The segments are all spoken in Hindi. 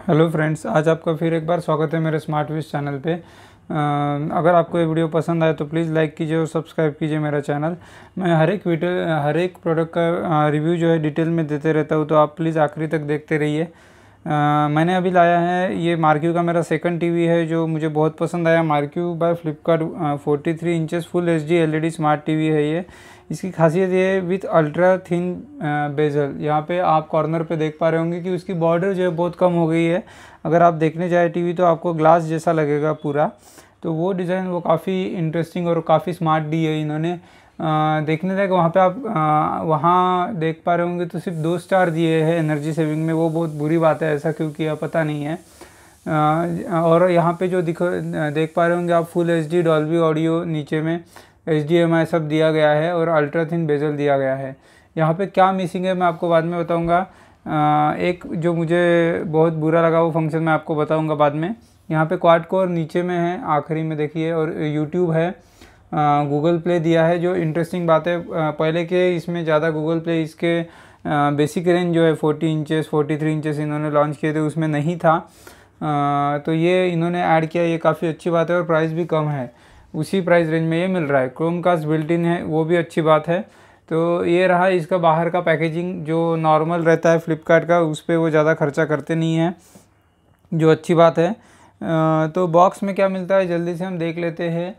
हेलो फ्रेंड्स, आज आपका फिर एक बार स्वागत है मेरे स्मार्ट विश चैनल पे। अगर आपको ये वीडियो पसंद आए तो प्लीज़ लाइक कीजिए और सब्सक्राइब कीजिए मेरा चैनल। मैं हर एक प्रोडक्ट का रिव्यू जो है डिटेल में देते रहता हूँ, तो आप प्लीज़ आखिरी तक देखते रहिए। मैंने अभी लाया है, ये मार्क्यू का मेरा सेकंड टीवी है जो मुझे बहुत पसंद आया। MarQ by Flipkart 43 inches full HD LED smart TV है ये। इसकी खासियत ये है विथ अल्ट्रा थिन बेजल। यहाँ पे आप कॉर्नर पे देख पा रहे होंगे कि उसकी बॉर्डर जो है बहुत कम हो गई है। अगर आप देखने जाए टीवी तो आपको ग्लास जैसा लगेगा पूरा। तो वो डिज़ाइन वो काफ़ी इंटरेस्टिंग और काफ़ी स्मार्ट दी है इन्होंने। देखने लायक वहाँ पे आप वहाँ देख पा रहे होंगे तो सिर्फ 2 स्टार दिए हैं एनर्जी सेविंग में। वो बहुत बुरी बात है, ऐसा क्यों किया पता नहीं है। और यहाँ पे जो देख पा रहे होंगे आप फुल एचडी डॉल्बी ऑडियो, नीचे में HDMI सब दिया गया है और अल्ट्रा थिन बेजल दिया गया है। यहाँ पे क्या मिसिंग है मैं आपको बाद में बताऊँगा। एक जो मुझे बहुत बुरा लगा वो फंक्शन मैं आपको बताऊँगा बाद में। यहाँ पे क्वाड कोर नीचे में है आखिरी में देखिए, और यूट्यूब है, गूगल प्ले दिया है। जो इंटरेस्टिंग बात है, पहले के इसमें ज़्यादा गूगल प्ले इसके बेसिक रेंज जो है 40 इंचेस 43 इंचेस इन्होंने लॉन्च किए थे उसमें नहीं था। तो ये इन्होंने ऐड किया, ये काफ़ी अच्छी बात है और प्राइस भी कम है, उसी प्राइस रेंज में ये मिल रहा है। क्रोमकास्ट बिल्ट इन है, वो भी अच्छी बात है। तो ये रहा इसका बाहर का पैकेजिंग जो नॉर्मल रहता है फ्लिपकार्ट का, उस पर वो ज़्यादा खर्चा करते नहीं हैं, जो अच्छी बात है। तो बॉक्स में क्या मिलता है जल्दी से हम देख लेते हैं।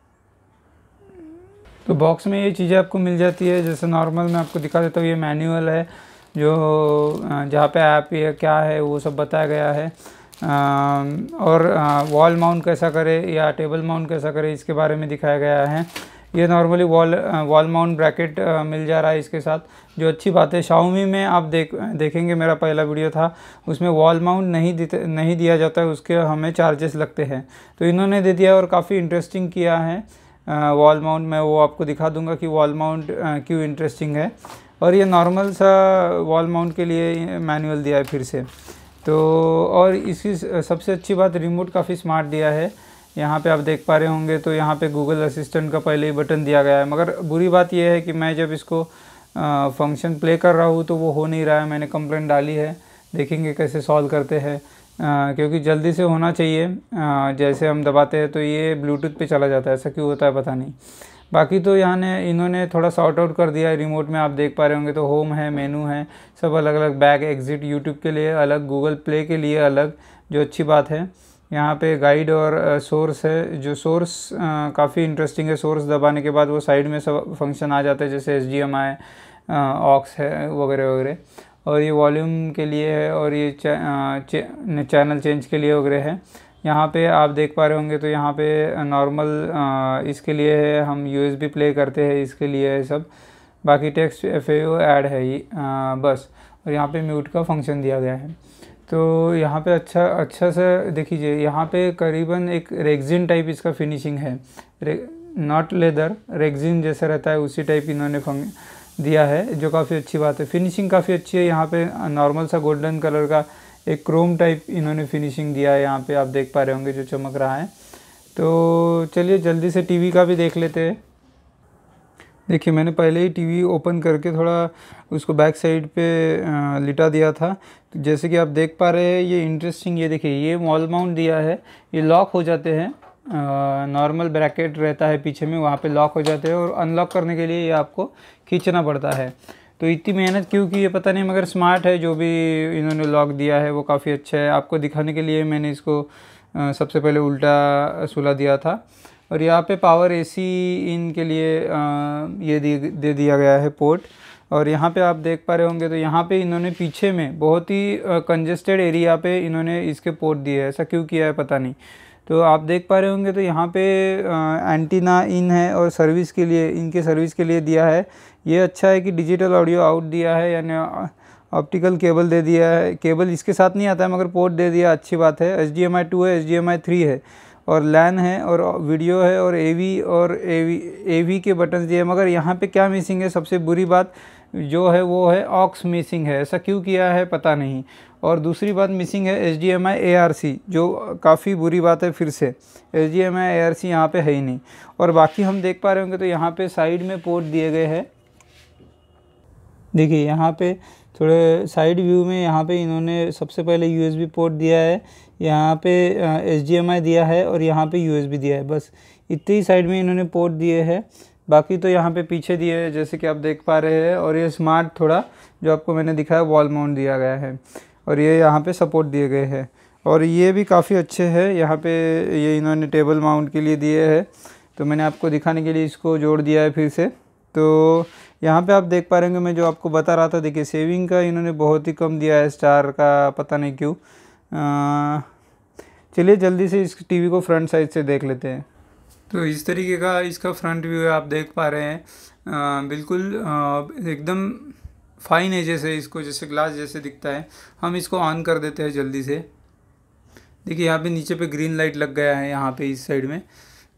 तो बॉक्स में ये चीज़ें आपको मिल जाती है, जैसे नॉर्मल मैं आपको दिखा देता हूँ। ये मैनुअल है जो जहाँ पे ऐप ये क्या है वो सब बताया गया है। और वॉल माउंट कैसा करे या टेबल माउंट कैसा करे इसके बारे में दिखाया गया है। ये नॉर्मली वॉल माउंट ब्रैकेट मिल जा रहा है इसके साथ, जो अच्छी बात है। शाओमी में आप देखेंगे मेरा पहला वीडियो था, उसमें वॉल माउंट नहीं दिया जाता है, उसके हमें चार्जेस लगते हैं। तो इन्होंने दे दिया और काफ़ी इंटरेस्टिंग किया है वॉल माउंट। मैं वो आपको दिखा दूंगा कि वॉल माउंट क्यों इंटरेस्टिंग है। और ये नॉर्मल सा वॉल माउंट के लिए मैनुअल दिया है फिर से। तो और इसकी सबसे अच्छी बात, रिमोट काफ़ी स्मार्ट दिया है। यहाँ पे आप देख पा रहे होंगे तो यहाँ पे गूगल असिस्टेंट का पहले ही बटन दिया गया है, मगर बुरी बात यह है कि मैं जब इसको फंक्शन प्ले कर रहा हूँ तो वो हो नहीं रहा है। मैंने कंप्लेंट डाली है, देखेंगे कैसे सॉल्व करते हैं, क्योंकि जल्दी से होना चाहिए। जैसे हम दबाते हैं तो ये ब्लूटूथ पे चला जाता है, ऐसा क्यों होता है पता नहीं। बाकी तो इन्होंने थोड़ा सॉर्ट आउट कर दिया है। रिमोट में आप देख पा रहे होंगे तो होम है, मेनू है, सब अलग अलग, बैक एग्जिट, यूट्यूब के लिए अलग, गूगल प्ले के लिए अलग, जो अच्छी बात है। यहाँ पे गाइड और सोर्स है, जो सोर्स काफ़ी इंटरेस्टिंग है। सोर्स दबाने के बाद वो साइड में सब फंक्शन आ जाते हैं, जैसे HDMI, ऑक्स है वगैरह वगैरह। और ये वॉल्यूम के लिए है और ये चैनल चेंज के लिए वगैरह है। यहाँ पे आप देख पा रहे होंगे तो यहाँ पे नॉर्मल इसके लिए है, हम USB प्ले करते हैं इसके लिए है सब। बाकी टेक्स्ट FAO ऐड है ये बस। और यहाँ पे म्यूट का फंक्शन दिया गया है। तो यहाँ पे अच्छा से देखिए, यहाँ पे करीबन एक रेक्सिन टाइप इसका फिनिशिंग है, नॉट लेदर, रेक्सिन जैसा रहता है उसी टाइप इन्होंने दिया है, जो काफ़ी अच्छी बात है। फिनिशिंग काफ़ी अच्छी है। यहाँ पे नॉर्मल सा गोल्डन कलर का एक क्रोम टाइप इन्होंने फिनिशिंग दिया है, यहाँ पे आप देख पा रहे होंगे जो चमक रहा है। तो चलिए जल्दी से टीवी का भी देख लेते हैं। देखिए, मैंने पहले ही टीवी ओपन करके थोड़ा उसको बैक साइड पे लिटा दिया था। तो जैसे कि आप देख पा रहे हैं ये इंटरेस्टिंग, ये देखिए ये वॉल माउंट दिया है, ये लॉक हो जाते हैं। नॉर्मल ब्रैकेट रहता है पीछे में, वहाँ पे लॉक हो जाते हैं और अनलॉक करने के लिए ये आपको खींचना पड़ता है। तो इतनी मेहनत क्यों की ये पता नहीं, मगर स्मार्ट है। जो भी इन्होंने लॉक दिया है वो काफ़ी अच्छा है। आपको दिखाने के लिए मैंने इसको सबसे पहले उल्टा सुला दिया था। और यहाँ पे पावर AC इन के लिए ये दे दिया गया है पोर्ट। और यहाँ पे आप देख पा रहे होंगे तो यहाँ पे इन्होंने पीछे में बहुत ही कंजेस्टेड एरिया पे इन्होंने इसके पोर्ट दिए हैं, ऐसा क्यों किया है पता नहीं। तो आप देख पा रहे होंगे तो यहाँ पे एंटीना इन है और सर्विस के लिए, इनके सर्विस के लिए दिया है। ये अच्छा है कि डिजिटल ऑडियो आउट दिया है, यानी ऑप्टिकल केबल दे दिया है। केबल इसके साथ नहीं आता है मगर पोर्ट दे दिया, अच्छी बात है। HDMI 2 है, HDMI 3 है और LAN है और वीडियो है और AV के बटन दिए। मगर यहाँ पे क्या मिसिंग है, सबसे बुरी बात जो है वो है ऑक्स मिसिंग है, ऐसा क्यों किया है पता नहीं। और दूसरी बात मिसिंग है HDMI ARC, जो काफ़ी बुरी बात है। फिर से HDMI ARC यहाँ पे है ही नहीं। और बाकी हम देख पा रहे होंगे तो यहाँ पे साइड में पोर्ट दिए गए हैं। देखिए यहाँ पे थोड़े साइड व्यू में यहाँ पे इन्होंने सबसे पहले USB पोर्ट दिया है, यहाँ पे HDMI दिया है और यहाँ पे USB दिया है। बस इतने ही साइड में इन्होंने पोर्ट दिए हैं, बाकी तो यहाँ पे पीछे दिए है जैसे कि आप देख पा रहे हैं। और ये स्मार्ट थोड़ा जो आपको मैंने दिखाया वॉल माउंट दिया गया है और ये यहाँ पे सपोर्ट दिए गए हैं। और ये भी काफ़ी अच्छे हैं, यहाँ पे ये इन्होंने टेबल माउंट के लिए दिए हैं, तो मैंने आपको दिखाने के लिए इसको जोड़ दिया है फिर से। तो यहाँ पे आप देख पा रहे होंगे मैं जो आपको बता रहा था, देखिए सेविंग का इन्होंने बहुत ही कम दिया है स्टार का, पता नहीं क्यों। चलिए जल्दी से इस टीवी को फ्रंट साइड से देख लेते हैं। तो इस तरीके का इसका फ्रंट व्यू है, आप देख पा रहे हैं। बिल्कुल एकदम फाइन है, जैसे इसको जैसे ग्लास जैसे दिखता है। हम इसको ऑन कर देते हैं जल्दी से। देखिए यहाँ पे नीचे पे ग्रीन लाइट लग गया है, यहाँ पे इस साइड में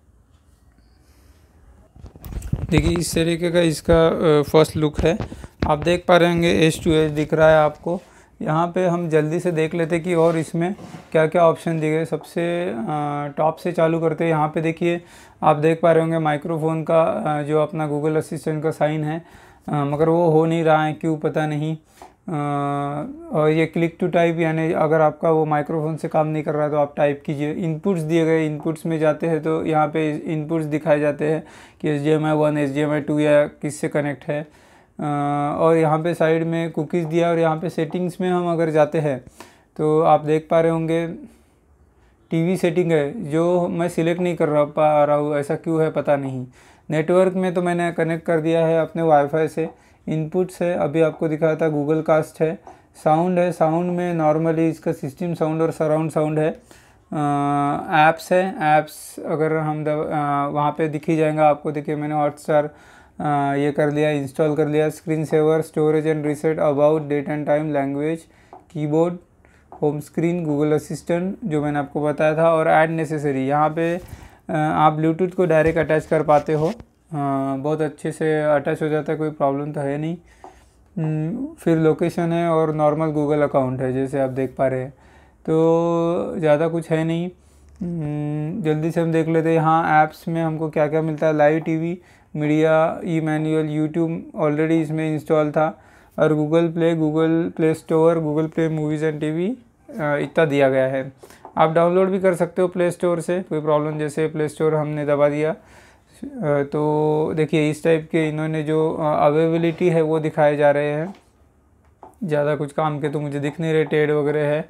देखिए इस तरीके का इसका फर्स्ट लुक है। आप देख पा रहे होंगे H2H दिख रहा है आपको। यहाँ पे हम जल्दी से देख लेते कि और इसमें क्या क्या ऑप्शन दिए गए। सबसे टॉप से चालू करते हैं। यहाँ पे देखिए आप देख पा रहे होंगे माइक्रोफोन का जो अपना गूगल असिस्टेंट का साइन है, मगर वो हो नहीं रहा है, क्यों पता नहीं। और ये क्लिक टू टाइप, यानी अगर आपका वो माइक्रोफोन से काम नहीं कर रहा है तो आप टाइप कीजिए। इनपुट्स दिए गए, इनपुट्स में जाते हैं तो यहाँ पे इनपुट्स दिखाए जाते हैं कि HDMI 1 HDMI 2 या किससे कनेक्ट है। और यहाँ पे साइड में कुकीज़ दिया। और यहाँ पे सेटिंग्स में हम अगर जाते हैं तो आप देख पा रहे होंगे टीवी सेटिंग है जो मैं सिलेक्ट नहीं कर पा रहा हूँ, ऐसा क्यों है पता नहीं। नेटवर्क में तो मैंने कनेक्ट कर दिया है अपने वाईफाई से। इनपुट्स है, अभी आपको दिखाया था गूगल कास्ट है। साउंड है, साउंड में नॉर्मली इसका सिस्टम साउंड और सराउंड साउंड है। ऐप्स है, ऐप्स अगर हम वहाँ पे दिख ही जाएगा आपको। देखिए मैंने हॉटस्टार ये कर लिया, इंस्टॉल कर लिया। Screen saver, storage and reset, about, date and time, language, keyboard, home screen, Google Assistant जो मैंने आपको बताया था। और ऐड नेसेसरी, यहाँ पे आप ब्लूटूथ को डायरेक्ट अटैच कर पाते हो, बहुत अच्छे से अटैच हो जाता है, कोई प्रॉब्लम तो है नहीं। फिर लोकेशन है और नॉर्मल गूगल अकाउंट है जैसे आप देख पा रहे हैं, तो ज़्यादा कुछ है नहीं। जल्दी से हम देख लेते हैं यहाँ ऐप्स में हमको क्या क्या मिलता है। Live TV, media, E manual, YouTube already इसमें इंस्टॉल था। और Google Play Store, Google Play movies and TV इतना दिया गया है। आप डाउनलोड भी कर सकते हो प्ले स्टोर से, कोई प्रॉब्लम। जैसे प्ले स्टोर हमने दबा दिया तो देखिए इस टाइप के इन्होंने जो अवेलेबिलिटी है वो दिखाए जा रहे हैं। ज़्यादा कुछ काम के तो मुझे दिख नहीं रहे। टेड वगैरह है,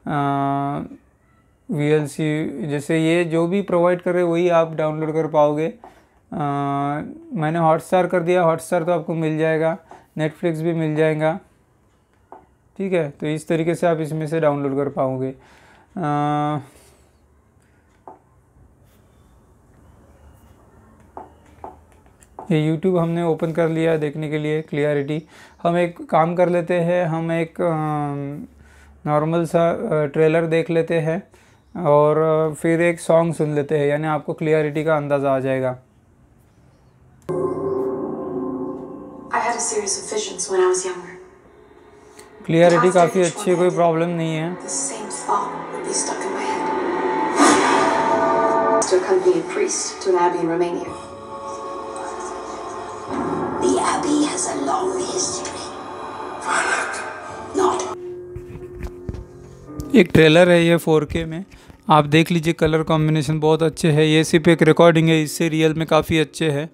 VLC जैसे ये जो भी प्रोवाइड कर रहे वही आप डाउनलोड कर पाओगे। मैंने हॉटस्टार कर दिया, हॉटस्टार तो आपको मिल जाएगा, नेटफ्लिक्स भी मिल जाएगा, ठीक है। तो इस तरीके से आप इसमें से डाउनलोड कर पाओगे। ये YouTube हमने ओपन कर लिया देखने के लिए क्लियरिटी। हम एक काम कर लेते हैं, हम एक नॉर्मल सा ट्रेलर देख लेते हैं और फिर एक सॉन्ग सुन लेते हैं, यानी आपको क्लियरिटी का अंदाज़ा आ जाएगा। क्लियरिटी काफ़ी अच्छी है, कोई प्रॉब्लम नहीं है। The Abbey has a long history. Not. एक ट्रेलर है ये 4K में, आप देख लीजिए। कलर कॉम्बिनेशन बहुत अच्छे है। ये सिर्फ एक रिकॉर्डिंग है, इससे रियल में काफ़ी अच्छे है।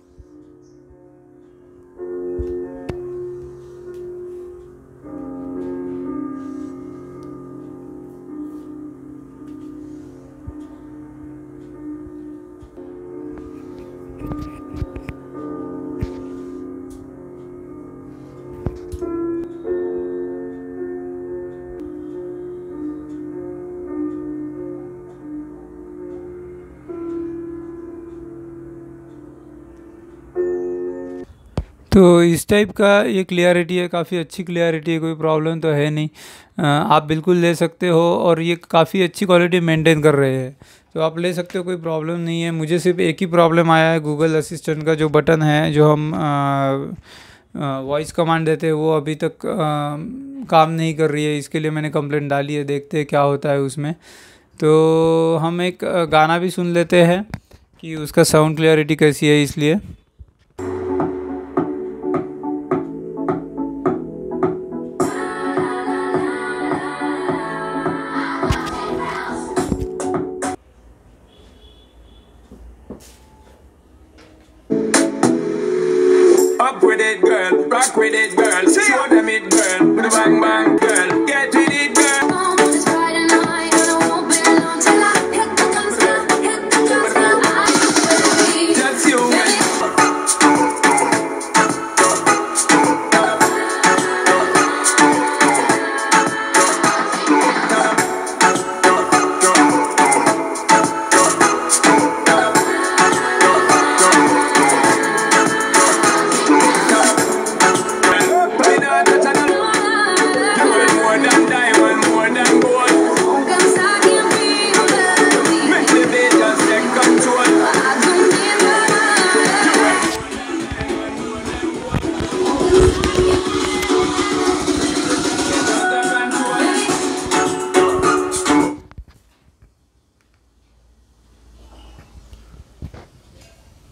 तो इस टाइप का ये क्लियरिटी है, काफ़ी अच्छी क्लियरिटी है, कोई प्रॉब्लम तो है नहीं। आप बिल्कुल ले सकते हो और ये काफ़ी अच्छी क्वालिटी मेंटेन कर रहे हैं, तो आप ले सकते हो, कोई प्रॉब्लम नहीं है। मुझे सिर्फ एक ही प्रॉब्लम आया है, गूगल असिस्टेंट का जो बटन है जो हम वॉइस कमांड देते हैं वो अभी तक काम नहीं कर रही है। इसके लिए मैंने कंप्लेंट डाली है, देखते हैं क्या होता है उसमें। तो हम एक गाना भी सुन लेते हैं कि उसका साउंड क्लियरिटी कैसी है। इसलिए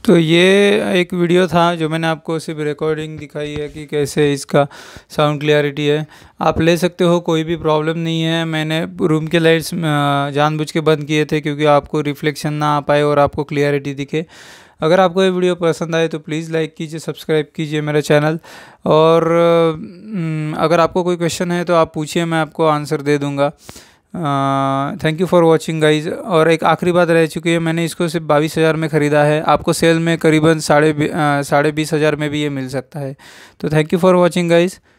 तो ये एक वीडियो था जो मैंने आपको सिर्फ रिकॉर्डिंग दिखाई है कि कैसे इसका साउंड क्लियरिटी है। आप ले सकते हो, कोई भी प्रॉब्लम नहीं है। मैंने रूम के लाइट्स जानबूझ के बंद किए थे क्योंकि आपको रिफ्लेक्शन ना आ पाए और आपको क्लियरिटी दिखे। अगर आपको ये वीडियो पसंद आए तो प्लीज़ लाइक कीजिए, सब्सक्राइब कीजिए मेरा चैनल। और अगर आपको कोई क्वेश्चन है तो आप पूछिए, मैं आपको आंसर दे दूँगा। Thank you for watching guys. और एक आखिरी बात रह चुकी है, मैंने इसको सिर्फ 22,000 में ख़रीदा है। आपको सेल में करीबन 20,500 में भी ये मिल सकता है। तो thank you for watching guys.